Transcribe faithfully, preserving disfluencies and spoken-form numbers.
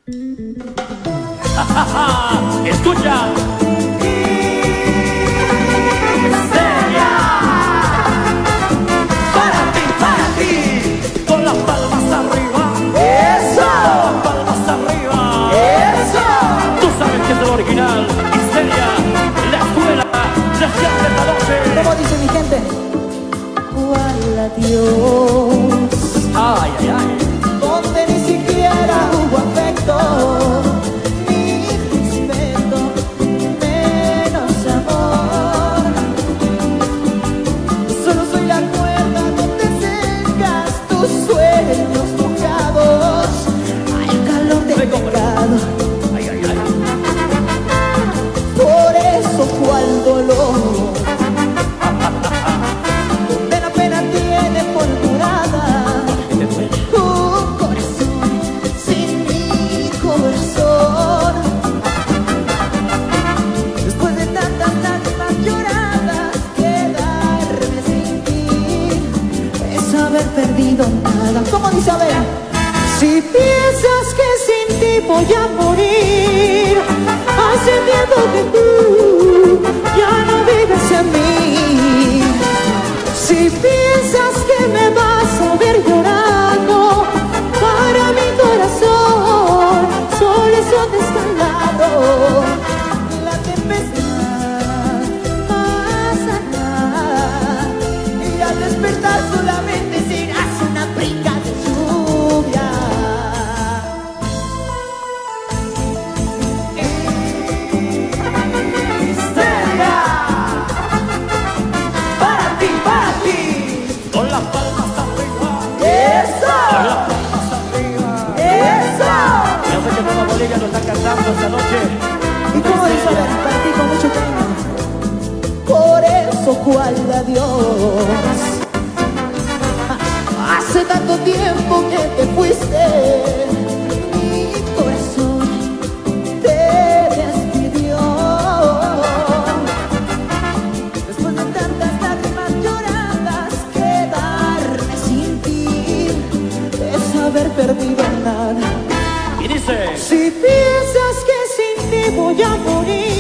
Escucha. Miseria. Para ti, para ti. Con las palmas arriba. Eso. Con las palmas arriba. Eso. Tú sabes que es el original. Miseria. La escuela. La gente de la noche. ¿Cómo dice mi gente? ¿Cuál adiós? Ay, ay, ay. Donde ni siquiera hubo afecto, ni respeto, menos amor. Solo soy la cuerda donde secas tus sueños mojados al calor del pecado. Ay, ay, ay. Por eso cuál dolor, donde la pena tiene por morada un corazón sin mi corazón. Después de tantas lágrimas lloradas, quedarme sin ti es haber perdido nada. ¿Cómo dice? A ver. Si piensas que sin ti voy a morir, hace tiempo que tú ya no vives en mí. Si piensas que me vas a ver llorando, para mi corazón solo es un descalado. La tempestad pasará y al despertar solamente serás una brinca de lluvia. Miseria. Para ti, para ti. Con las palmas arriba. ¡Eso! Con las palmas arriba. ¡Eso! Yo sé que toda Bolivia lo está cantando esta noche. ¿Y cómo dice? A ver, para ti con mucho cariño. Por eso cuál adiós. Hace tanto tiempo que te fuiste, mi corazón te despidió. Después de tantas lágrimas lloradas, quedarme sin ti es haber perdido nada. Y dice. Si piensas que sin ti voy a morir,